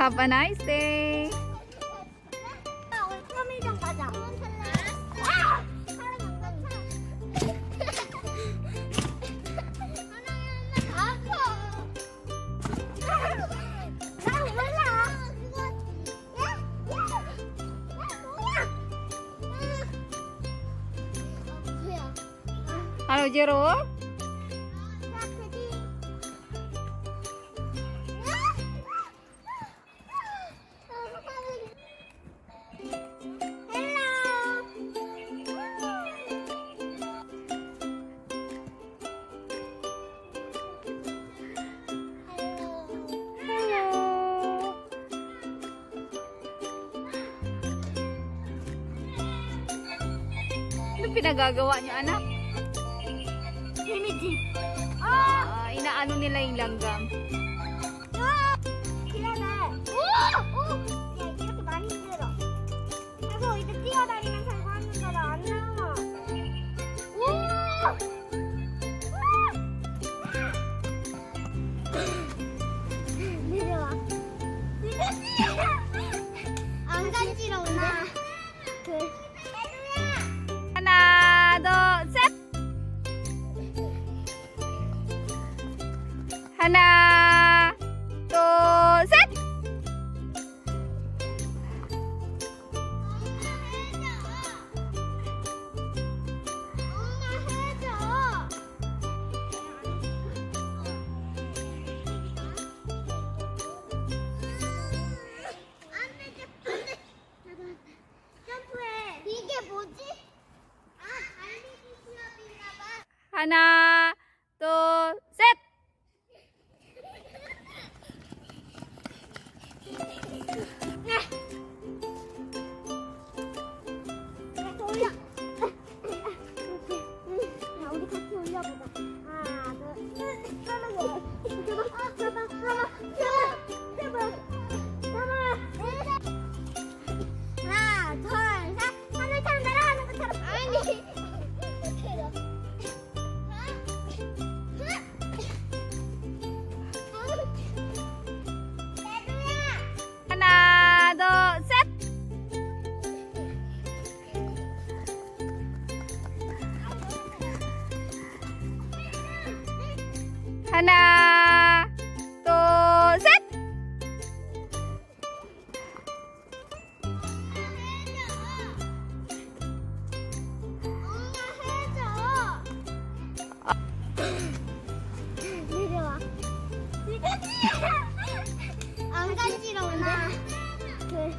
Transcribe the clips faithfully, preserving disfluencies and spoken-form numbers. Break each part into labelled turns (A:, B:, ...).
A: Have a nice day.
B: 우리 편의점 가자. 아! 사람 안 간다. 아파. 나 몰라. 뭐야?
A: Ano, Jero? Ano pinagagawa niyo, anak?
B: 재미지.
A: Ah, inaano nila yung langgam.
B: 미안해. 오! 오! 야, 이렇게 많이 힘들어. 그래서 이제 뛰어다니면서 이거 하는 거라 안 나와. 오! 내려와. 안 간지러운데? 그.
A: 하나, 둘, 셋! 하나, 둘, 셋!
B: 엄마 해줘. 안 돼, 안 돼. 점프해. 이게 뭐지? 아, 달리기 시합인가 봐.
A: 하나, 둘, 셋!
B: 같이 올려. 자, 우리 같이 올려보자. 하나, 둘, 셋. 하나, 둘, 셋. 잡아, 잡아, 잡아, 잡아, 잡아. 하나, 둘, 셋. 하늘처럼 날아가는 것처럼. 아니.
A: 하나, 둘, 셋! 하나, 둘, 셋!
B: 내려와. 안 간지러운데? 그.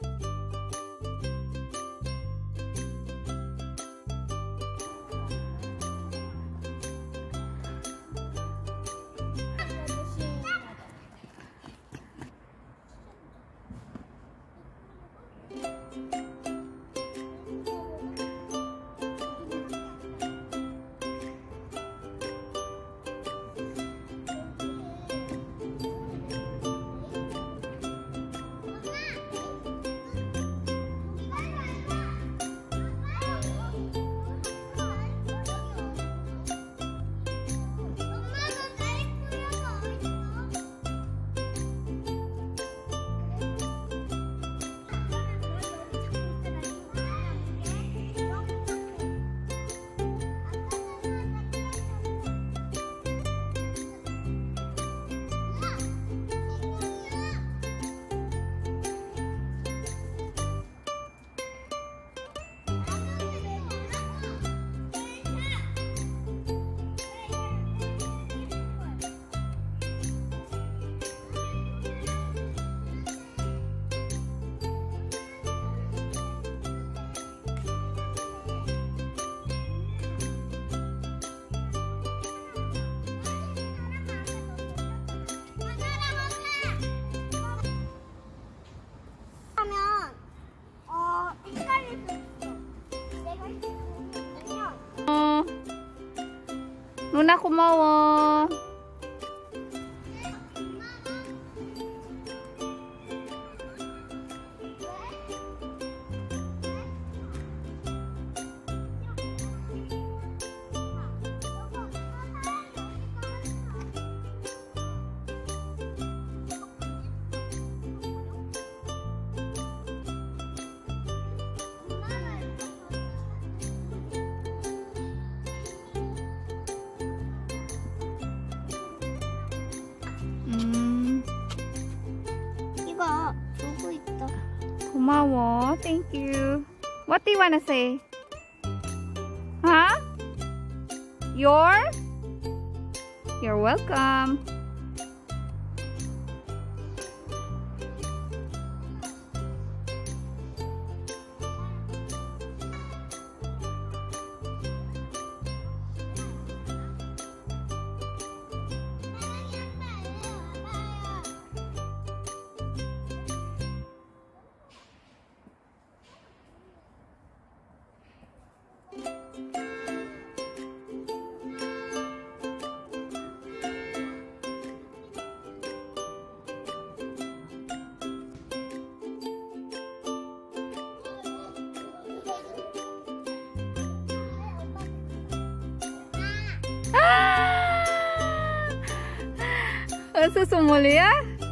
A: Luna, kumawa.
B: 있어. 보고 있어.
A: 고마워. Thank you. What do you wanna say? Huh? You're? You're welcome. 은수 선물이야?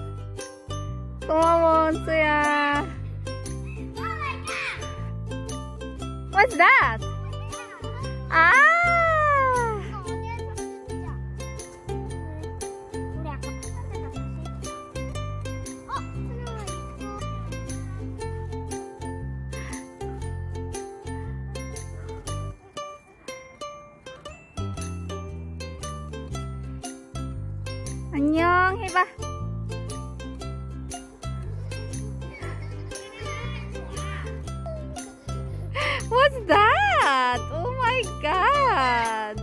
A: 고마워, 은수야. What's that? 아!
B: 우리 아까 봤던 데 갔지? 어? 하나 있어.
A: 안녕 해봐. What's that? Oh my god.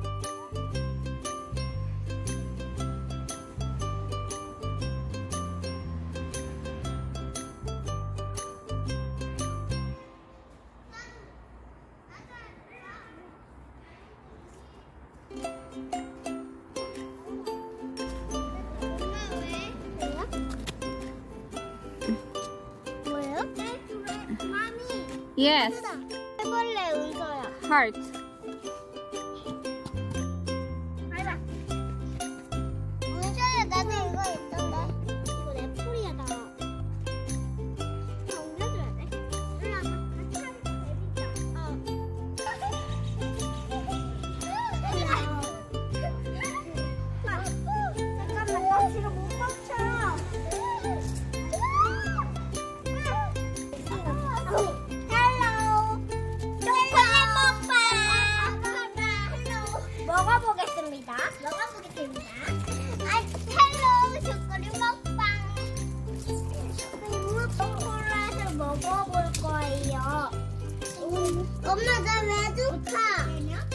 B: 뭐예요? 마미.
A: Yes.
B: 해볼래, 은서야.
A: Heart.
B: 알바. 은서야, 나도 이거 있던데. 이거 내 풀이야, 나. 다 올려줘야 돼. 일로 와봐. 같이 하면 재밌다. 어. 잠깐만, 나 지금 못 멈춰. 헬로. 초콜릿 먹방. 먹어보겠습니다. 먹어보겠습니다. 아, 헬로 초콜릿 먹방. 초콜릿을 먹어볼 거예요. 엄마 나 왜 좋다?